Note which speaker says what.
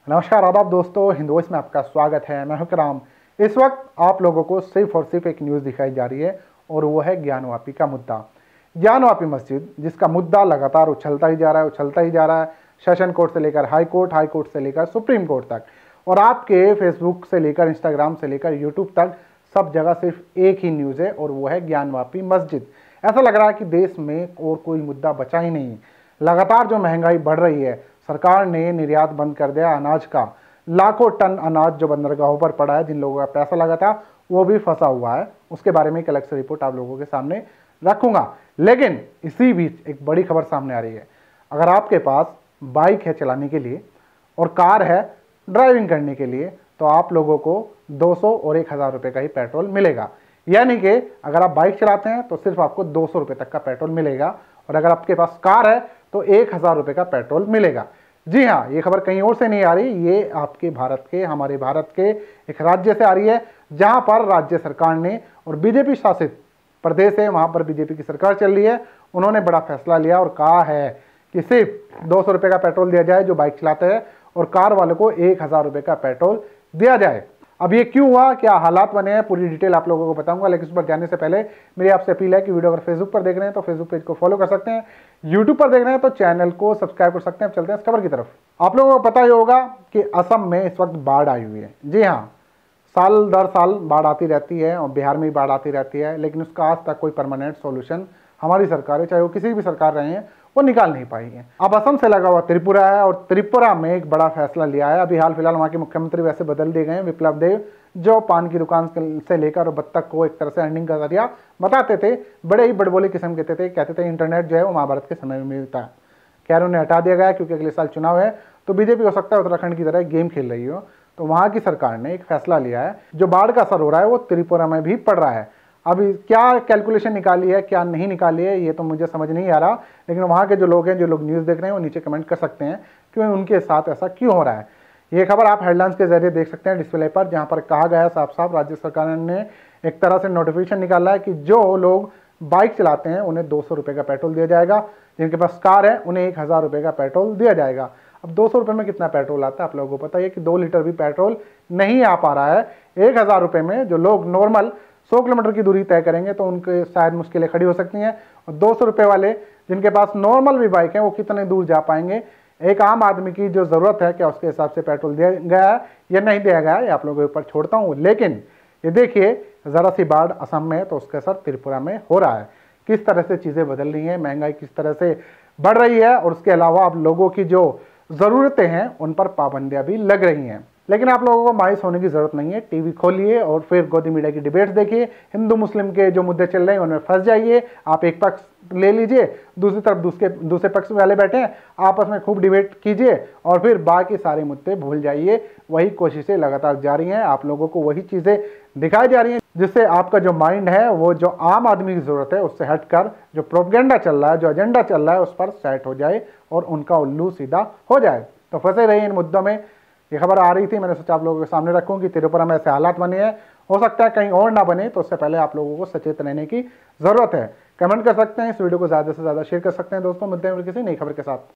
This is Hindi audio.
Speaker 1: नमस्कार आदाब दोस्तों, हिंदुस्तान में आपका स्वागत है। मैं हूं कराम। इस वक्त आप लोगों को सिर्फ और सिर्फ एक न्यूज़ दिखाई जा रही है और वो है ज्ञानवापी का मुद्दा। ज्ञानवापी मस्जिद, जिसका मुद्दा लगातार उछलता ही जा रहा है। सेशन कोर्ट से लेकर हाई कोर्ट से लेकर सुप्रीम कोर्ट तक, और आपके फेसबुक से लेकर इंस्टाग्राम से लेकर यूट्यूब तक सब जगह सिर्फ एक ही न्यूज़ है और वो है ज्ञानवापी मस्जिद। ऐसा लग रहा है कि देश में और कोई मुद्दा बचा ही नहीं। लगातार जो महंगाई बढ़ रही है, सरकार ने निर्यात बंद कर दिया अनाज का। लाखों टन अनाज जो बंदरगाहों पर पड़ा है, जिन लोगों का पैसा लगा था वो भी फंसा हुआ है। उसके बारे में एक अलग से रिपोर्ट आप लोगों के सामने रखूंगा। लेकिन इसी बीच एक बड़ी खबर सामने आ रही है। अगर आपके पास बाइक है चलाने के लिए और कार है ड्राइविंग करने के लिए, तो आप लोगों को 200 और 1000 रुपये का ही पेट्रोल मिलेगा। यानी कि अगर आप बाइक चलाते हैं तो सिर्फ आपको 200 रुपये तक का पेट्रोल मिलेगा, और अगर आपके पास कार है तो 1000 रुपये का पेट्रोल मिलेगा। जी हाँ, ये खबर कहीं और से नहीं आ रही, ये आपके भारत के, हमारे भारत के एक राज्य से आ रही है, जहां पर राज्य सरकार ने, और बीजेपी शासित प्रदेश है, वहां पर बीजेपी की सरकार चल रही है, उन्होंने बड़ा फैसला लिया और कहा है कि सिर्फ 200 रुपये का पेट्रोल दिया जाए जो बाइक चलाते हैं, और कार वालों को 1000 रुपये का पेट्रोल दिया जाए। अब ये क्यों हुआ, क्या हालात बने हैं, पूरी डिटेल आप लोगों को बताऊंगा। लेकिन उस पर जाने से पहले मेरी आपसे अपील है कि वीडियो अगर फेसबुक पर देख रहे हैं तो फेसबुक पेज को फॉलो कर सकते हैं, यूट्यूब पर देख रहे हैं तो चैनल को सब्सक्राइब कर सकते हैं। चलते हैं इस खबर की तरफ। आप लोगों को पता ही होगा कि असम में इस वक्त बाढ़ आई हुई है। जी हाँ, साल दर साल बाढ़ आती रहती है और बिहार में भी बाढ़ आती रहती है, लेकिन उसका आज तक कोई परमानेंट सॉल्यूशन हमारी सरकारें, चाहे वो किसी भी सरकार रहे हैं, वो निकाल नहीं पाई है। अब असम से लगा हुआ त्रिपुरा है, और त्रिपुरा में एक बड़ा फैसला लिया है। अभी हाल फिलहाल वहाँ के मुख्यमंत्री वैसे बदल दिए गए हैं, विप्लव देव, जो पान की दुकान से लेकर बत्तख को एक तरह से अर्निंग का जरिया बताते थे। बड़े ही बड़बोले किस्म कहते थे इंटरनेट जो है वो महाभारत के समय में मिलता है। खैर, उन्हें हटा दिया गया क्योंकि अगले साल चुनाव है, तो बीजेपी हो सकता है उत्तराखंड की तरह गेम खेल रही हो। तो वहाँ की सरकार ने एक फैसला लिया है, जो बाढ़ का असर हो रहा है वो त्रिपुरा में भी पड़ रहा है। अभी क्या कैलकुलेशन निकाली है, क्या नहीं निकाली है, ये तो मुझे समझ नहीं आ रहा। लेकिन वहाँ के जो लोग हैं, जो लोग न्यूज़ देख रहे हैं, वो नीचे कमेंट कर सकते हैं कि उनके साथ ऐसा क्यों हो रहा है। ये खबर आप हेडलाइंस के जरिए देख सकते हैं डिस्प्ले पर, जहाँ पर कहा गया है साफ साफ, राज्य सरकार ने एक तरह से नोटिफिकेशन निकाला है कि जो लोग बाइक चलाते हैं उन्हें 200 रुपये का पेट्रोल दिया जाएगा, जिनके पास कार है उन्हें 1000 रुपये का पेट्रोल दिया जाएगा। अब 200 रुपये में कितना पेट्रोल आता है आप लोगों को पता है कि 2 लीटर भी पेट्रोल नहीं आ पा रहा है। 1000 रुपये में जो लोग नॉर्मल 100 किलोमीटर की दूरी तय करेंगे तो उनके शायद मुश्किलें खड़ी हो सकती हैं, और 200 रुपये वाले जिनके पास नॉर्मल भी बाइक है वो कितने दूर जा पाएंगे। एक आम आदमी की जो ज़रूरत है, क्या उसके हिसाब से पेट्रोल दिया गया है या नहीं दिया गया है, ये आप लोगों के ऊपर छोड़ता हूँ। लेकिन ये देखिए, ज़रा सी बाढ़ असम में है तो उसका असर त्रिपुरा में हो रहा है। किस तरह से चीज़ें बदल रही हैं, महंगाई किस तरह से बढ़ रही है, और उसके अलावा अब लोगों की जो ज़रूरतें हैं उन पर पाबंदियाँ भी लग रही हैं। लेकिन आप लोगों को मायूस होने की जरूरत नहीं है। टीवी खोलिए और फिर गोदी मीडिया की डिबेट्स देखिए। हिंदू मुस्लिम के जो मुद्दे चल रहे हैं उनमें फंस जाइए। आप एक पक्ष ले लीजिए, दूसरी तरफ दूसरे पक्ष वाले बैठे हैं, आपस में खूब डिबेट कीजिए और फिर बाकी सारे मुद्दे भूल जाइए। वही कोशिशें लगातार जारी हैं, आप लोगों को वही चीज़ें दिखाई जा रही हैं, जिससे आपका जो माइंड है वो जो आम आदमी की ज़रूरत है उससे हटकर जो प्रोपेगेंडा चल रहा है, जो एजेंडा चल रहा है, उस पर सेट हो जाए और उनका उल्लू सीधा हो जाए। तो फंसे रहिए इन मुद्दों में। ये खबर आ रही थी, मैंने सोचा आप लोगों के सामने रखूं कि त्रिपुरा में ऐसे हालात बने हैं। हो सकता है कहीं और ना बने, तो उससे पहले आप लोगों को सचेत रहने की ज़रूरत है। कमेंट कर सकते हैं, इस वीडियो को ज़्यादा से ज़्यादा शेयर कर सकते हैं दोस्तों। मिलते हैं किसी नई खबर के साथ।